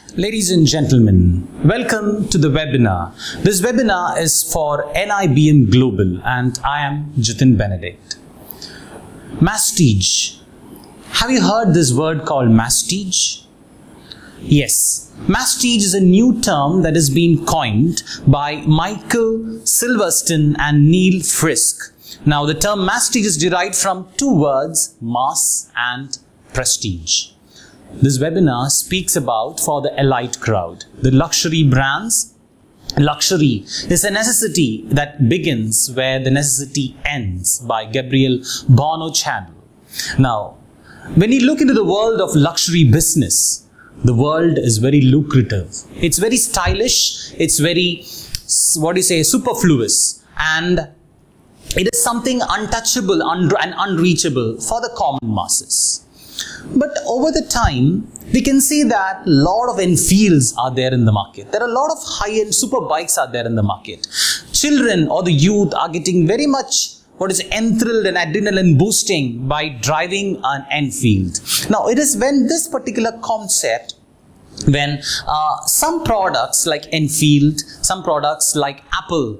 Ladies and gentlemen, welcome to the webinar. This webinar is for NIBM Global and I am Jitin Benedict. Mastige. Have you heard this word called mastige? Yes, mastige is a new term that has been coined by Michael Silverstein and Neil Frisk. Now the term mastige is derived from two words, mass and prestige. This webinar speaks about for the elite crowd, the luxury brands. Luxury is a necessity that begins where the necessity ends, by Gabriel Bono Channel. Now, when you look into the world of luxury business, the world is very lucrative. It's very stylish. It's very, superfluous. And it is something untouchable and unreachable for the common masses. But over the time, we can see that a lot of Enfields are there in the market. There are a lot of high-end super bikes are there in the market. Children or the youth are getting very much enthralled and adrenaline boosting by driving an Enfield. Now, it is when this particular concept, when some products like Enfield, some products like Apple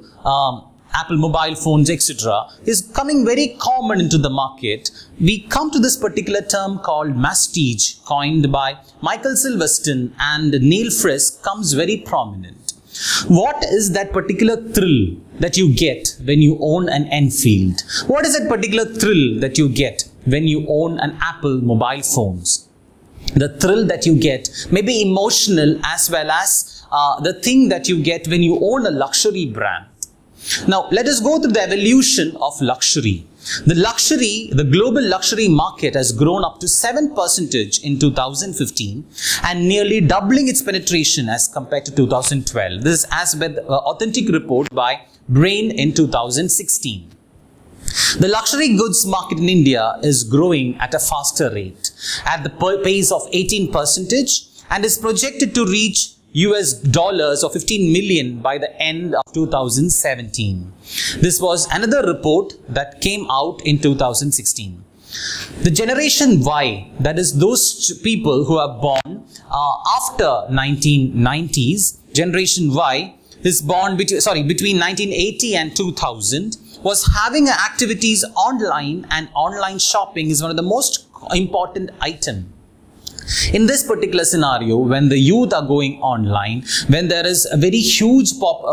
mobile phones, etc., is coming very common into the market, we come to this particular term called mastige, coined by Michael Silverstein and Neil Frisk, comes very prominent. What is that particular thrill that you get when you own an Enfield? What is that particular thrill that you get when you own an Apple mobile phones? The thrill that you get may be emotional as well as the thing that you get when you own a luxury brand. Now, let us go through the evolution of luxury. The global luxury market has grown up to 7% in 2015 and nearly doubling its penetration as compared to 2012. This is as per the authentic report by Brain in 2016. The luxury goods market in India is growing at a faster rate, at the pace of 18%, and is projected to reach $15 million by the end of 2017. This was another report that came out in 2016. The Generation Y, that is those people who are born after 1990s, Generation Y is born between 1980 and 2000, was having activities online, and online shopping is one of the most important items. In this particular scenario, when the youth are going online, when there is a very huge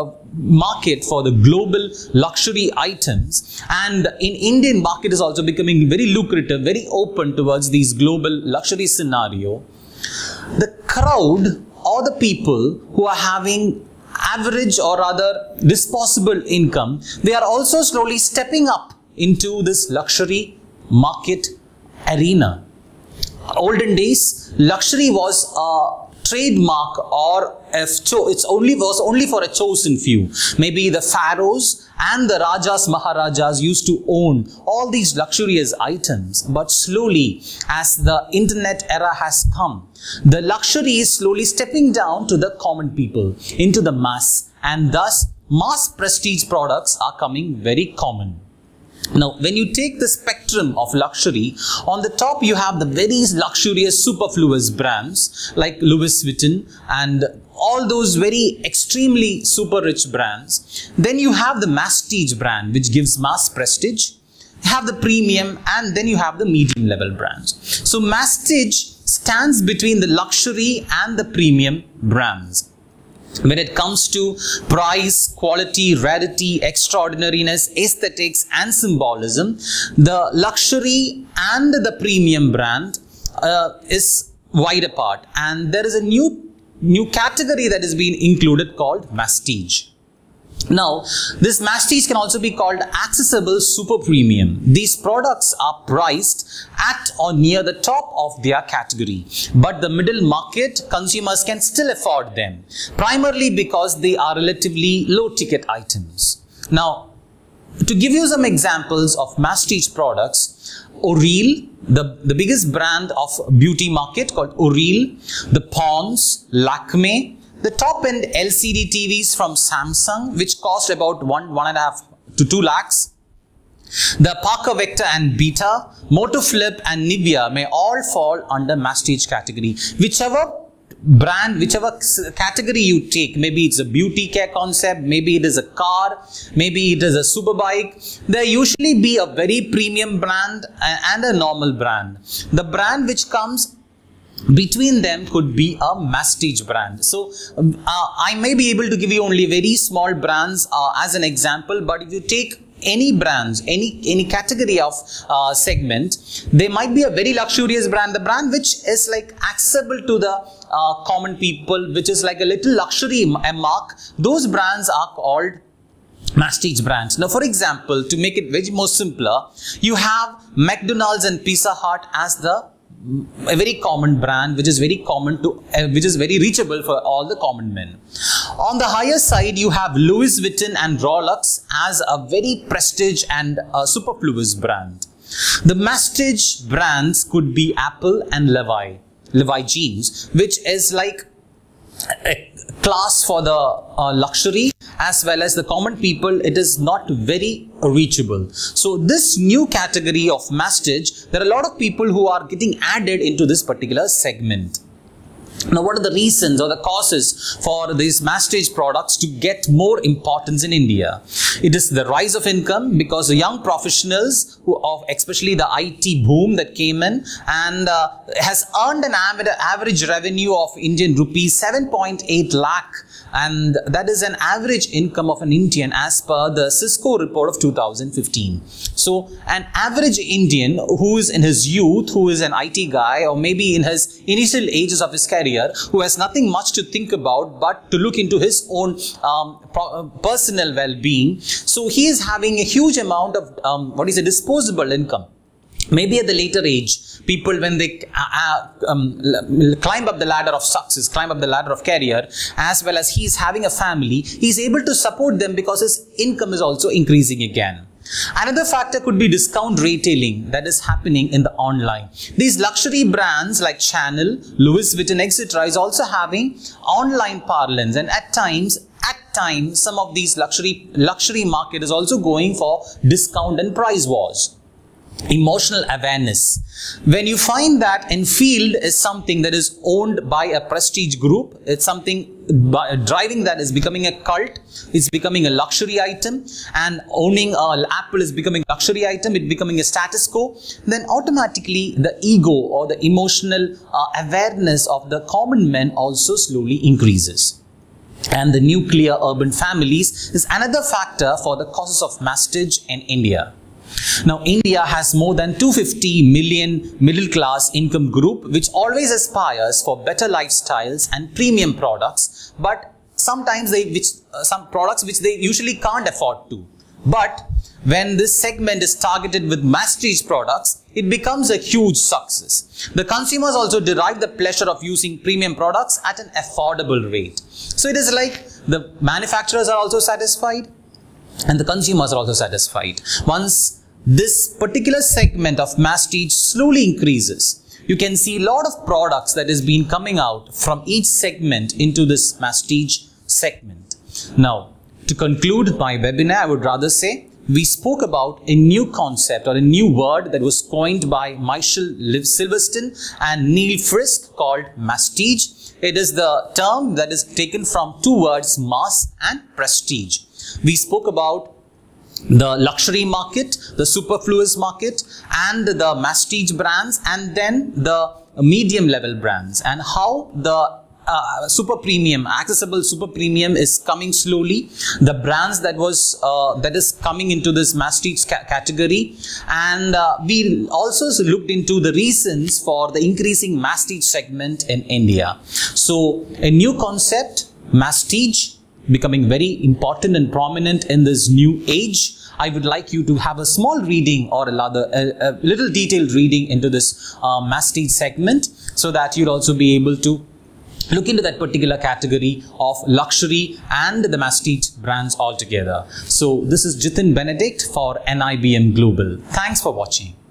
market for the global luxury items, and in Indian market is also becoming very lucrative, very open towards these global luxury scenario, the crowd or the people who are having average or rather disposable income, they are also slowly stepping up into this luxury market arena. Olden days, luxury was a trademark, or was only for a chosen few. Maybe the pharaohs and the rajas, maharajas used to own all these luxurious items. But slowly, as the internet era has come, the luxury is slowly stepping down to the common people, into the mass, and thus mass prestige products are coming very common. Now, when you take the spectrum of luxury, on the top you have the very luxurious superfluous brands like Louis Vuitton and all those very extremely super rich brands. Then you have the mastige brand, which gives mass prestige. You have the premium, and then you have the medium level brands. So mastige stands between the luxury and the premium brands. When it comes to price, quality, rarity, extraordinariness, aesthetics and symbolism, the luxury and the premium brand is wide apart, and there is a new category that has been included called mastige. Now, this mastige can also be called accessible super premium. These products are priced at or near the top of their category, but the middle market consumers can still afford them, primarily because they are relatively low ticket items. Now, to give you some examples of mastige products, Oreel, the biggest brand of beauty market called Oreel, the Pond's, Lakme, the top-end LCD TVs from Samsung, which cost about 1.5 to 2 lakhs. The Parker Vector and Beta, Motoflip and Nivea may all fall under mastige category. Whichever brand, whichever category you take, maybe it's a beauty care concept, maybe it is a car, maybe it is a super bike, there usually be a very premium brand and a normal brand. The brand which comes between them could be a masstige brand. So I may be able to give you only very small brands as an example, but if you take any brands, any category of segment, there might be a very luxurious brand, the brand which is like accessible to the common people, which is like a little luxury mark. Those brands are called masstige brands. Now, for example, to make it very more simpler, you have McDonald's and Pizza Hut as a very common brand, which is very common to, which is very reachable for all the common men. On the higher side, you have Louis Vuitton and Rolex as a very prestige and superfluous brand. The masstige brands could be Apple and Levi Jeans, which is like a class for the luxury as well as the common people. It is not very reachable. So this new category of masstige, there are a lot of people who are getting added into this particular segment. Now, what are the reasons or the causes for these masstige products to get more importance in India? It is the rise of income, because the young professionals especially the IT boom that came in and has earned an average revenue of Indian rupees 7.8 lakh, and that is an average income of an Indian as per the Cisco report of 2015. So an average Indian who is in his youth, who is an IT guy, or maybe in his initial ages of his career, who has nothing much to think about but to look into his own personal well-being, so he is having a huge amount of disposable income. Maybe at the later age, people, when they climb up the ladder of success, climb up the ladder of career, as well as he is having a family, he is able to support them because his income is also increasing again. Another factor could be discount retailing that is happening in the online. These luxury brands like Chanel, Louis Vuitton, etc. is also having online parlance, and at times some of these luxury market is also going for discount and price wars. Emotional awareness. When you find that Enfield is something that is owned by a prestige group, it's something driving that is becoming a cult, it's becoming a luxury item, and owning Apple is becoming a luxury item, it's becoming a status quo, then automatically the ego or the emotional awareness of the common men also slowly increases. And the nuclear urban families is another factor for the causes of masstige in India. Now, India has more than 250 million middle class income group, which always aspires for better lifestyles and premium products, but sometimes some products which they usually can't afford to. But when this segment is targeted with masstige products, it becomes a huge success. The consumers also derive the pleasure of using premium products at an affordable rate. So it is like the manufacturers are also satisfied and the consumers are also satisfied. Once this particular segment of masstige slowly increases, you can see a lot of products that is being coming out from each segment into this masstige segment. Now, to conclude my webinar, I would rather say we spoke about a new concept or a new word that was coined by Michael Silverstein and Neil Frisk called masstige. It is the term that is taken from two words, mass and prestige. We spoke about the luxury market, the superfluous market, and the masstige brands, and then the medium level brands, and how the super premium, accessible super premium is coming slowly, the brands that is coming into this masstige category, and we also looked into the reasons for the increasing masstige segment in India. So a new concept, masstige, becoming very important and prominent in this new age. I would like you to have a small reading or a little detailed reading into this masstige segment, so that you'll also be able to look into that particular category of luxury and the masstige brands altogether. So this is Jitin Benedict for NIBM Global. Thanks for watching.